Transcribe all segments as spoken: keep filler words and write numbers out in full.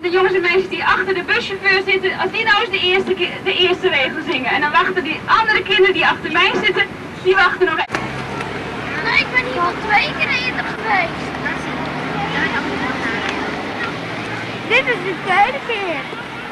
De jongens en meisjes die achter de buschauffeur zitten, als die nou eens de eerste, de eerste regel zingen. En dan wachten die andere kinderen die achter mij zitten, die wachten nog even. Nee, ik ben hier al twee keer eerder geweest. Dit is de tweede keer.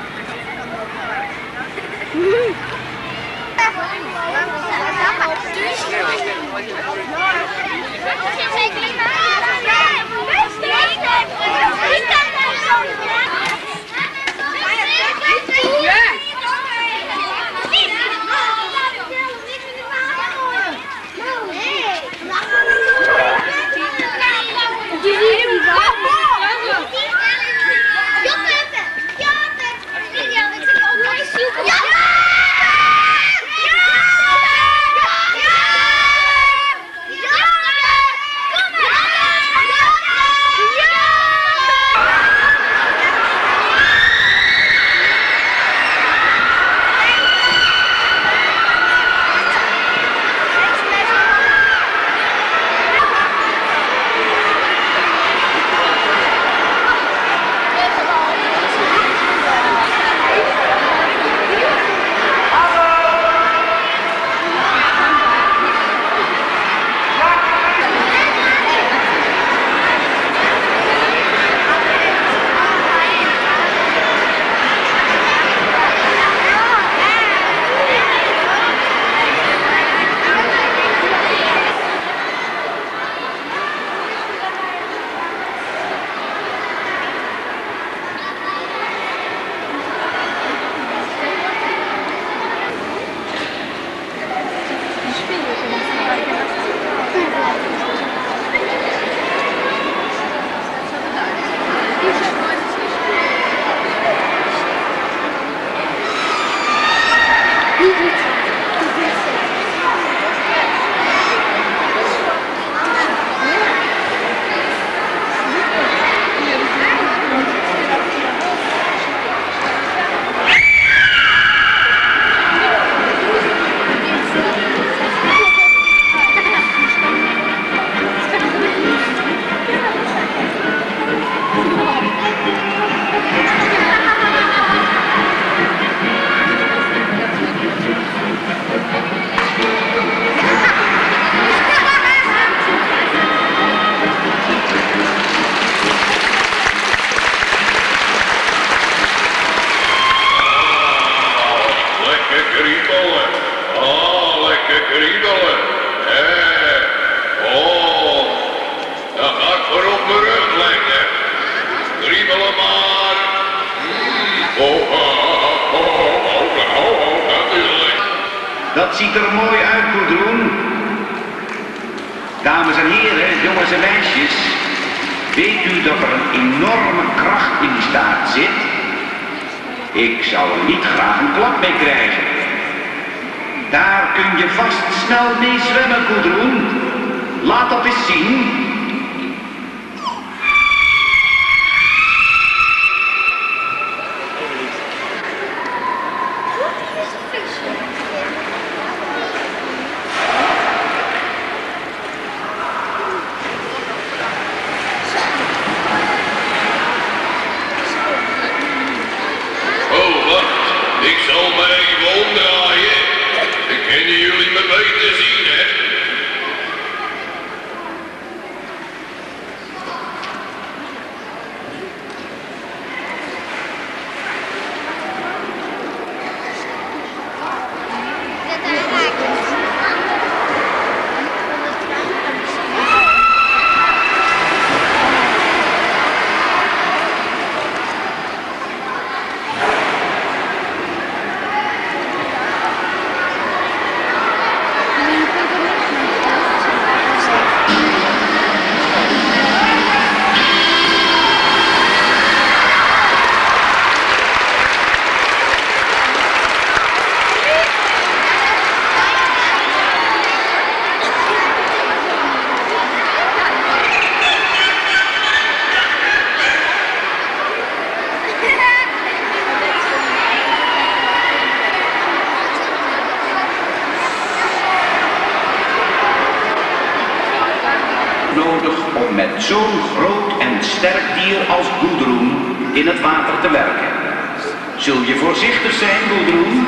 Dat ziet er mooi uit, Gudrun. Dames en heren, jongens en meisjes. Weet u dat er een enorme kracht in die staart zit? Ik zou er niet graag een klap mee krijgen. Daar kun je vast snel mee zwemmen, Gudrun. Laat dat eens zien. Nodig om met zo'n groot en sterk dier als Gudrun in het water te werken. Zul je voorzichtig zijn, Gudrun?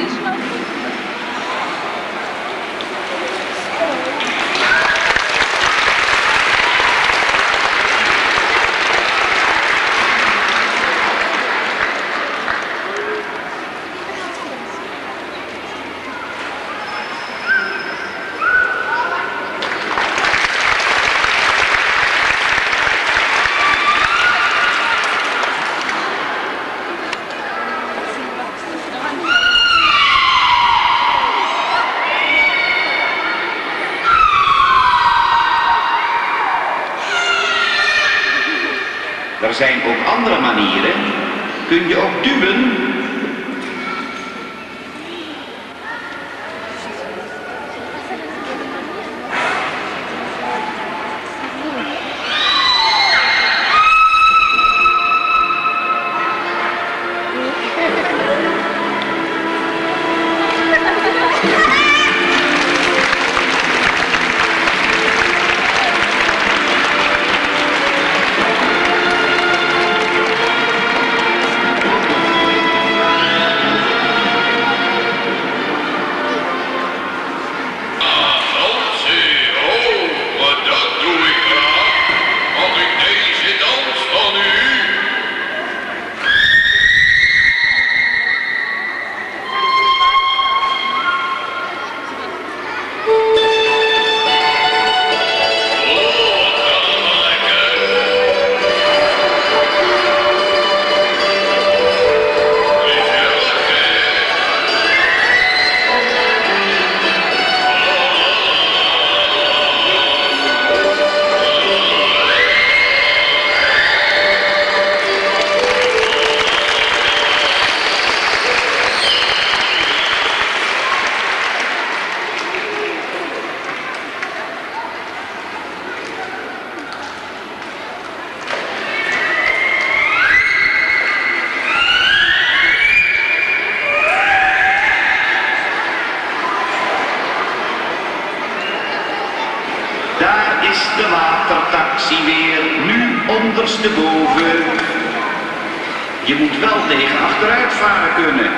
Er zijn ook andere manieren. Kun je ook duwen? Daar is de watertaxi weer, nu ondersteboven. Je moet wel tegen achteruit varen kunnen.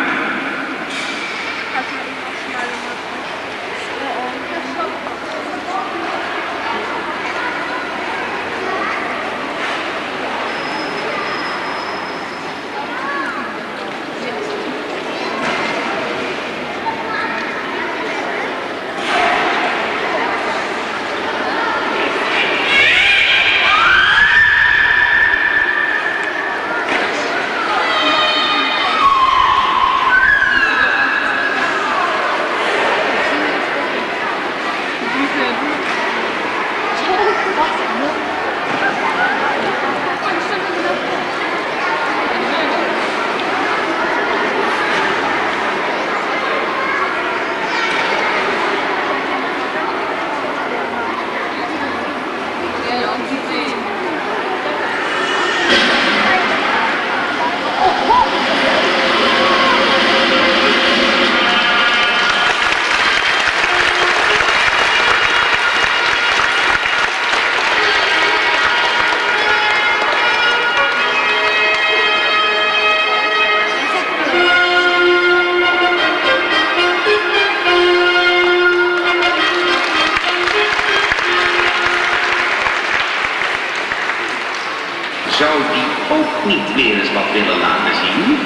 Zou die ook niet weer eens wat willen laten zien?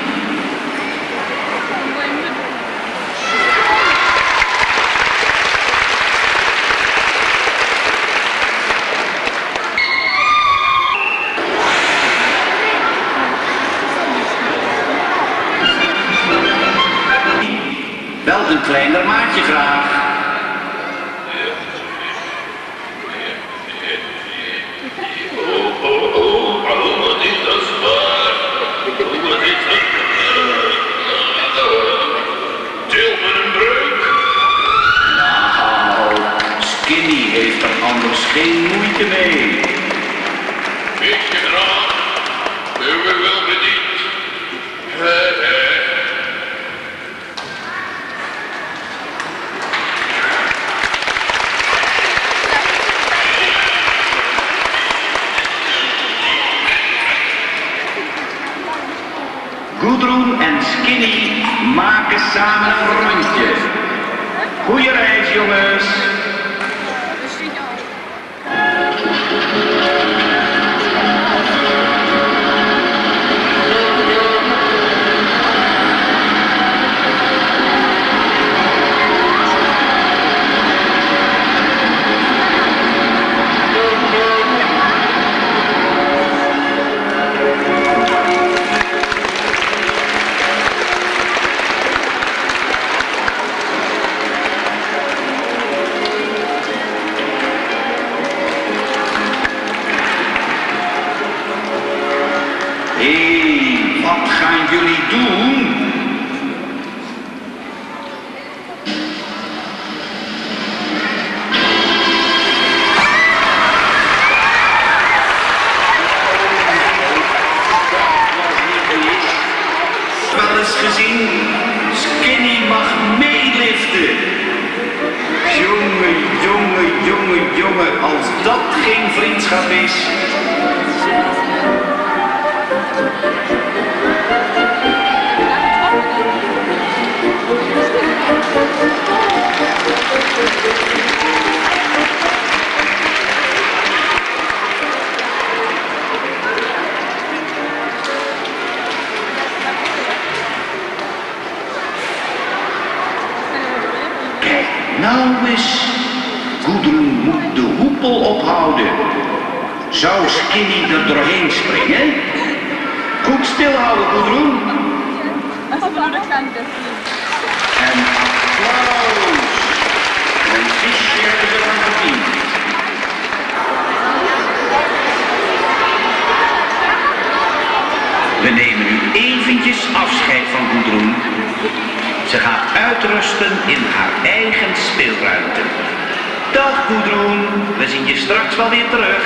Wel een kleiner maatje graag. Skinny heeft er anders geen moeite mee. Beetje graag, we we wel bediend. He he. Gudrun en Skinny maken samen een rondje. Goeie reis, jongens. Hé, wat gaan jullie doen? Wel eens gezien, Skinny mag meeliften. Jongen, jongen, jongen, jongen, als dat geen vriendschap is. Kijk nou eens, Gudrun moet de hoepel ophouden. Zou Skinny er doorheen springen? Goed stilhouden, Gudrun. En applaus. Een visje hebben ze dan verdiend. We nemen nu eventjes afscheid van Gudrun. Ze gaat uitrusten in haar eigen speelruimte. Dag Gudrun, we zien je straks wel weer terug.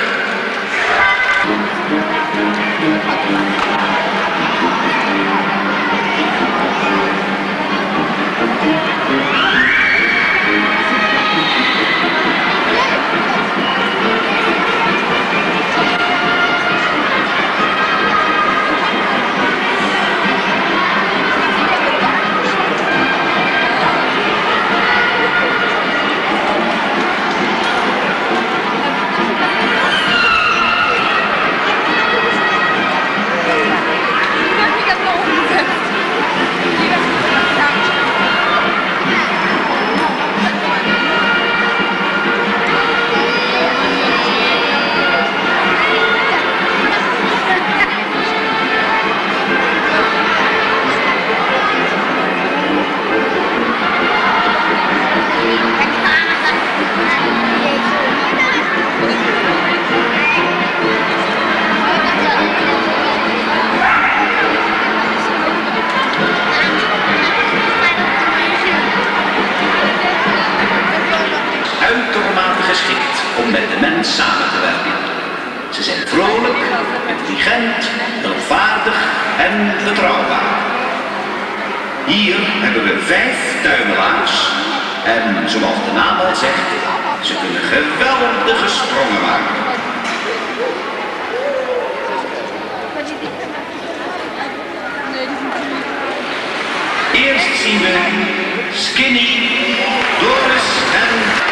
Om met de mens samen te werken. Ze zijn vrolijk, intelligent, hulpvaardig en betrouwbaar. Hier hebben we vijf tuimelaars en zoals de naam al zegt, ze kunnen geweldige sprongen maken. Eerst zien we Skinny, Doris en...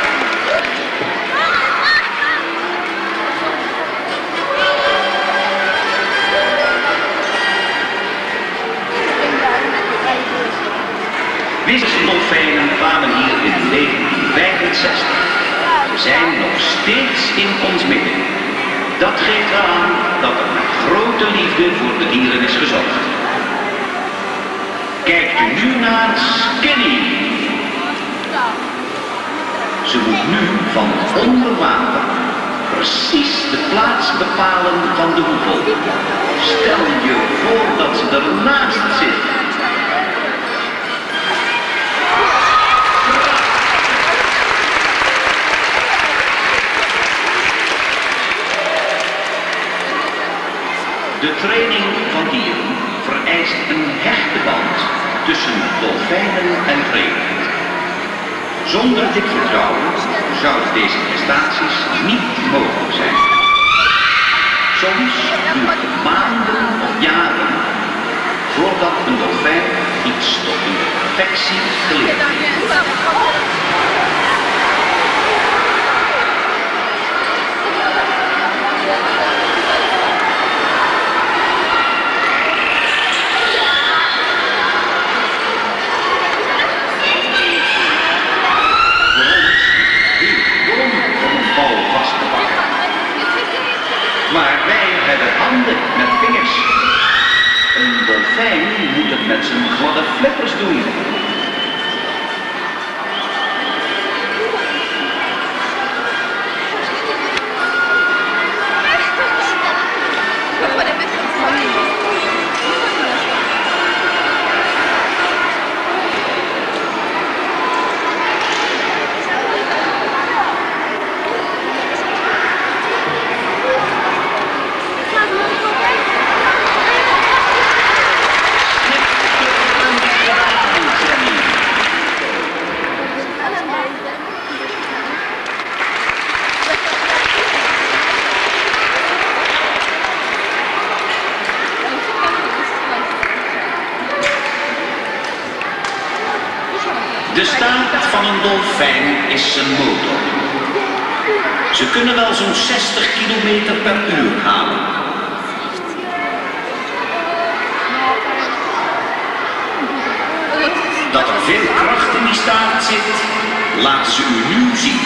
Wisseldolfijnen kwamen hier in negentien vijfenzestig. Ze zijn nog steeds in ons midden. Dat geeft aan dat er met grote liefde voor de dieren is gezorgd. Kijkt u nu naar Skinny. Ze moet nu van onder water precies de plaats bepalen van de hoepel. Stel je voor dat ze ernaast zit. De training van dieren vereist een hechte band tussen dolfijnen en renen. Zonder dit vertrouwen zouden deze prestaties niet mogelijk zijn. Soms duurt het maanden of jaren voordat een dolfijn iets tot in de perfectie geleerd heeft. Maar wij hebben handen met vingers. Een dolfijn moet het met zijn gladde flippers doen. De staart van een dolfijn is zijn motor. Ze kunnen wel zo'n zestig kilometer per uur halen. Dat er veel kracht in die staart zit, laten ze u nu zien.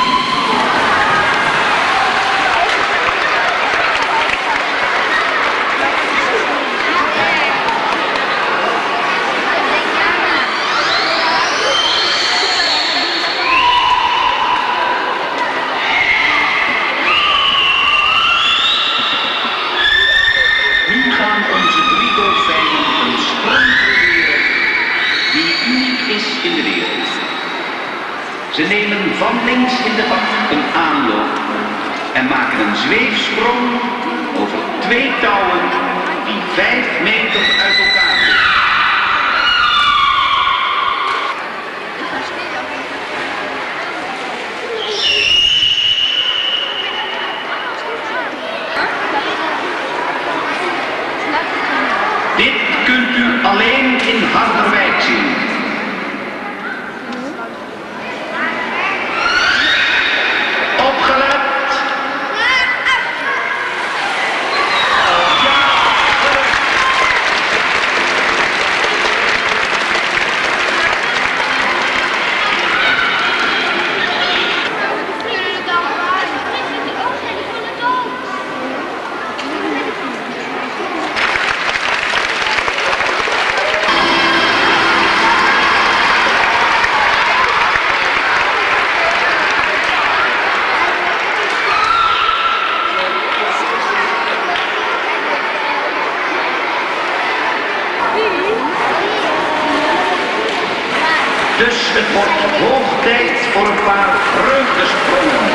In de wereld. Ze nemen van links in de bak een aanloop en maken een zweefsprong over twee touwen die vijf meter uit elkaar liggen. Dit kunt u alleen in Harderwijk zien. Dus het wordt hoog tijd voor een paar vreugdesprongen.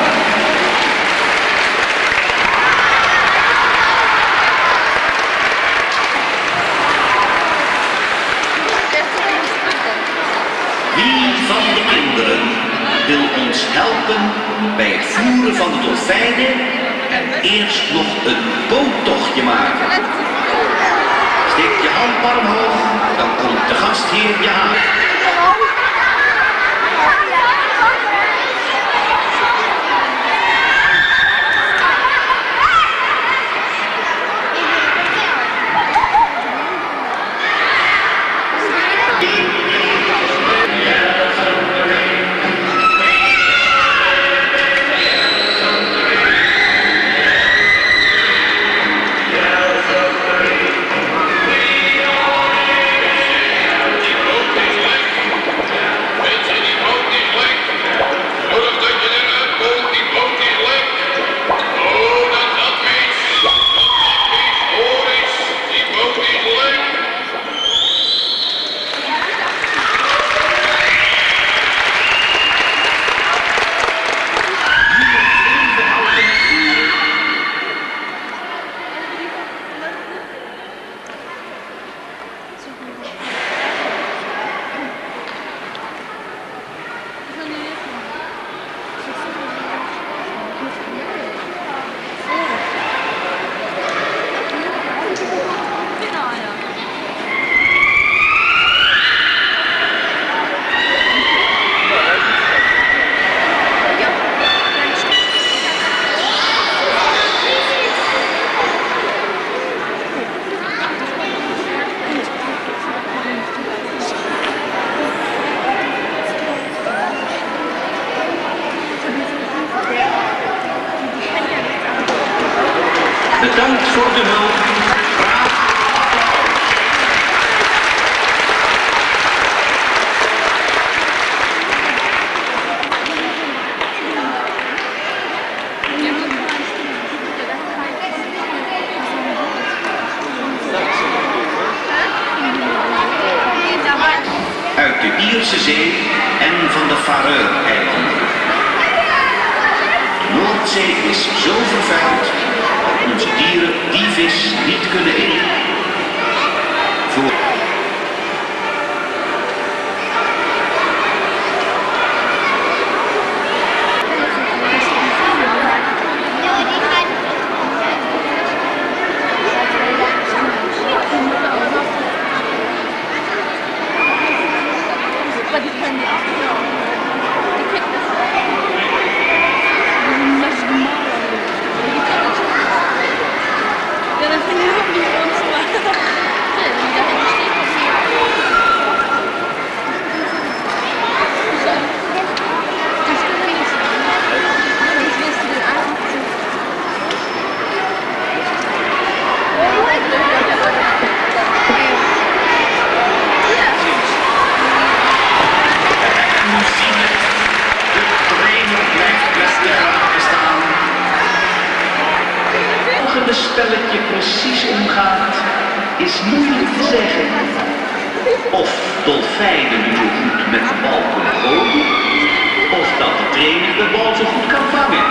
Wie van de kinderen wil ons helpen bij het voeren van de dolfijnen en eerst nog een boottochtje maken? Steek je hand maar omhoog, dan komt de gastheer je halen. Bedankt voor de hulp. Graag applaus. Uit de Ierse Zee en van de Faroe-eilanden. De Noordzee is zo vervuild dat onze dieren die vis niet kunnen eten. Voor spelletje precies omgaat, is moeilijk te zeggen. Of dolfijnen zo goed met de bal kunnen gooien, of dat de trainer de bal zo goed kan vangen.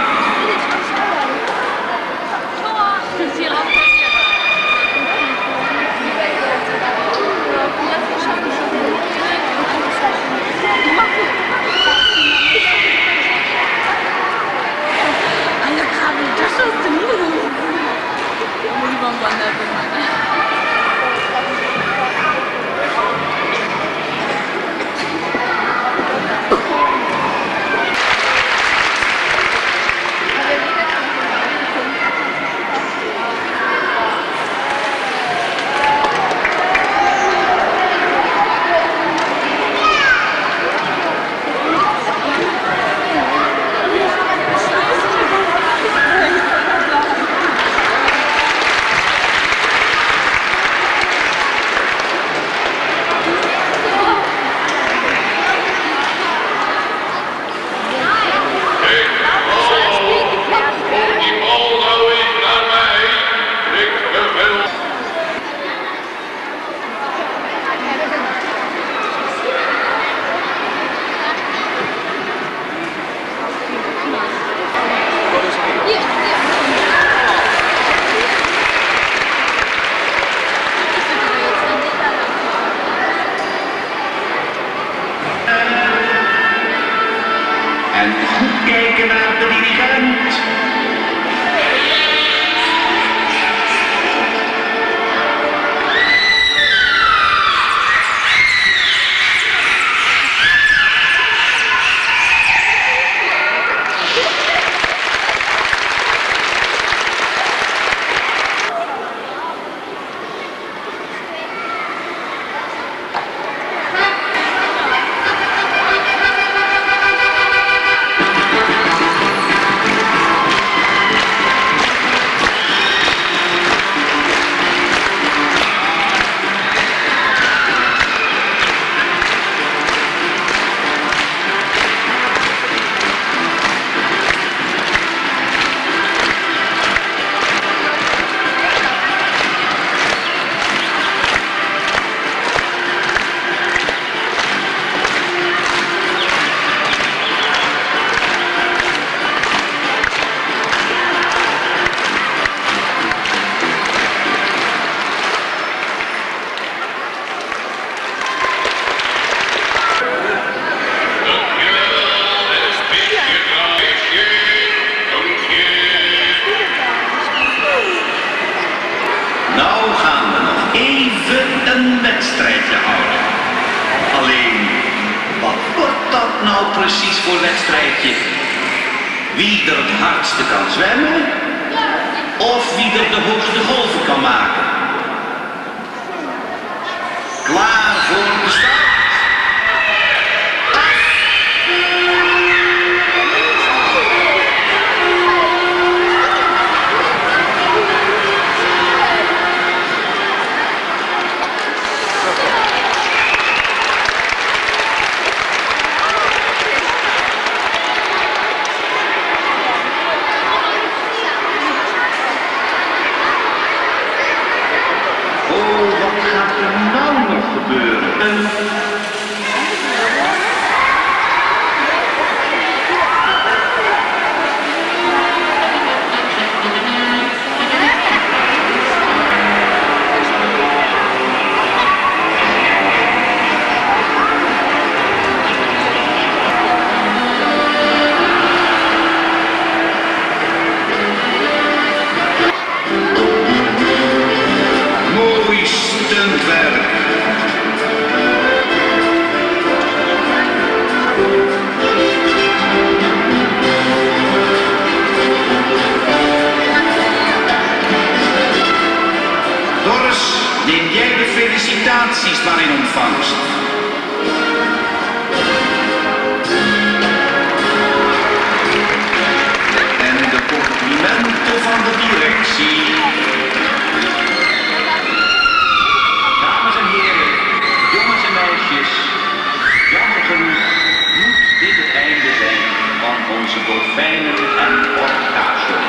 En goed kijken naar de dirigent. Precies voor wedstrijdje. Wie er het hardste kan zwemmen, of wie er de hoogste golven kan maken. Klaar voor de start. beurten. Mooi stuntwerk. Doris, neem jij de felicitaties maar in ontvangst. En de complimenten van de directie. Dames en heren, jongens en meisjes, jammer genoeg moet dit het einde zijn van onze dolfijnen en orka-show.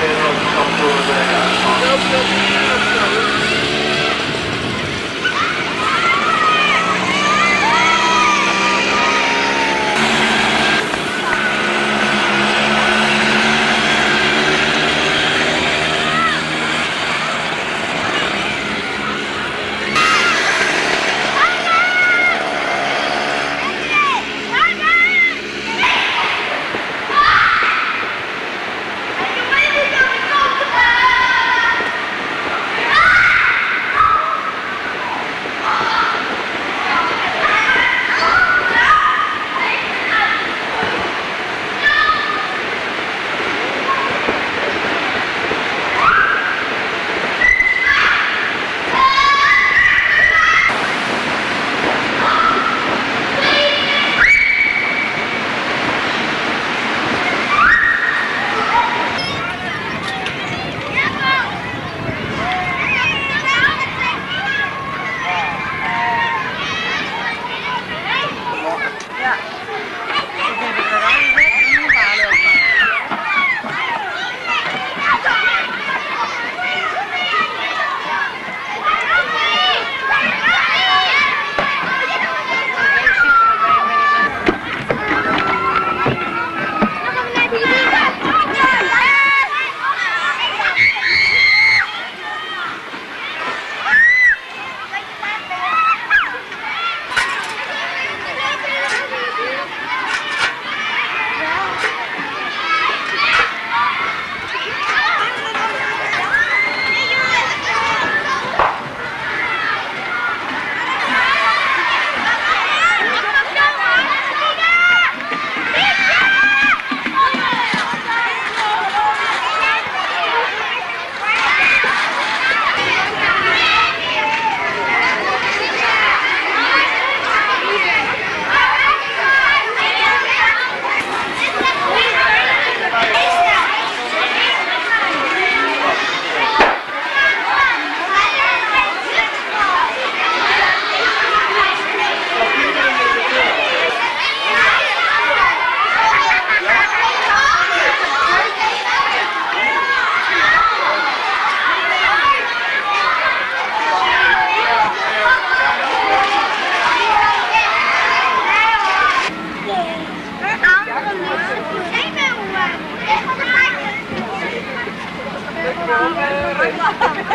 Hey,